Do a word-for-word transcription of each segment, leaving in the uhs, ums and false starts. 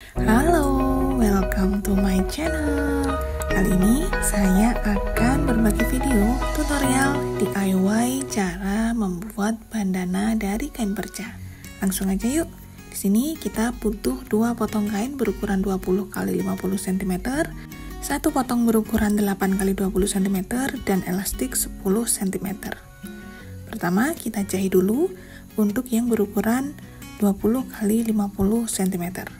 Halo, welcome to my channel. Kali ini saya akan berbagi video tutorial D I Y cara membuat bandana dari kain perca. Langsung aja yuk. Di sini kita butuh dua potong kain berukuran dua puluh kali lima puluh sentimeter, satu potong berukuran delapan kali dua puluh sentimeter, dan elastik sepuluh sentimeter. Pertama, kita jahit dulu untuk yang berukuran dua puluh kali lima puluh sentimeter.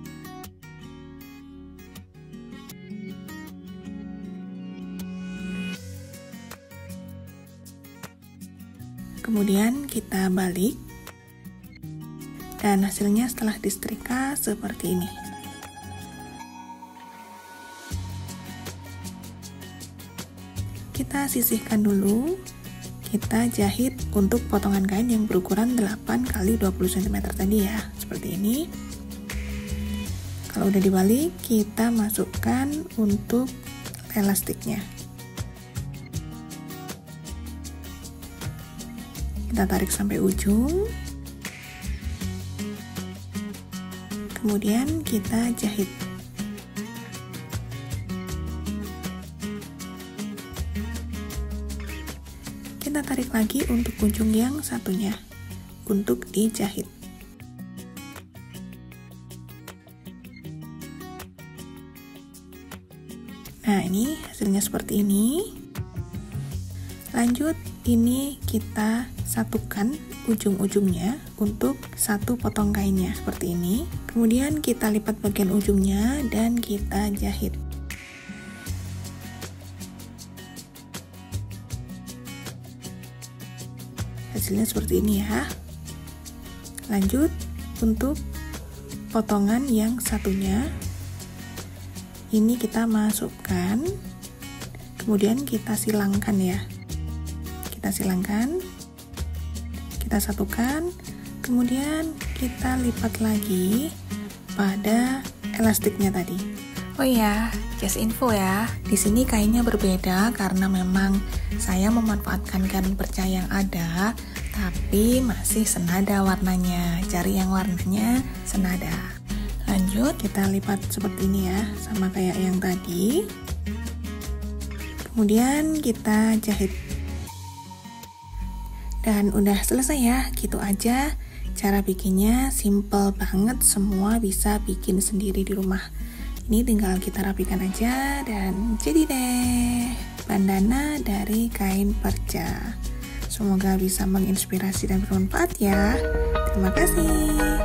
Kemudian kita balik, dan hasilnya setelah disetrika seperti ini. Kita sisihkan dulu, kita jahit untuk potongan kain yang berukuran delapan kali dua puluh sentimeter tadi ya, seperti ini. Kalau udah dibalik, kita masukkan untuk elastiknya. Kita tarik sampai ujung, kemudian kita jahit. Kita tarik lagi untuk ujung yang satunya untuk dijahit. Nah, ini hasilnya seperti ini. Lanjut, ini kita satukan ujung-ujungnya untuk satu potong kainnya seperti ini. Kemudian kita lipat bagian ujungnya dan kita jahit. Hasilnya seperti ini ya. Lanjut, untuk potongan yang satunya ini kita masukkan, kemudian kita silangkan ya. Kita silangkan, kita satukan, kemudian kita lipat lagi pada elastiknya tadi. Oh iya, just info ya. Di sini kainnya berbeda karena memang saya memanfaatkan kain perca yang ada, tapi masih senada warnanya. Cari yang warnanya senada. Lanjut, kita lipat seperti ini ya, sama kayak yang tadi. Kemudian kita jahit. Dan udah selesai ya, gitu aja. Cara bikinnya simple banget, semua bisa bikin sendiri di rumah. Ini tinggal kita rapikan aja dan jadi deh bandana dari kain perca. Semoga bisa menginspirasi dan bermanfaat ya. Terima kasih.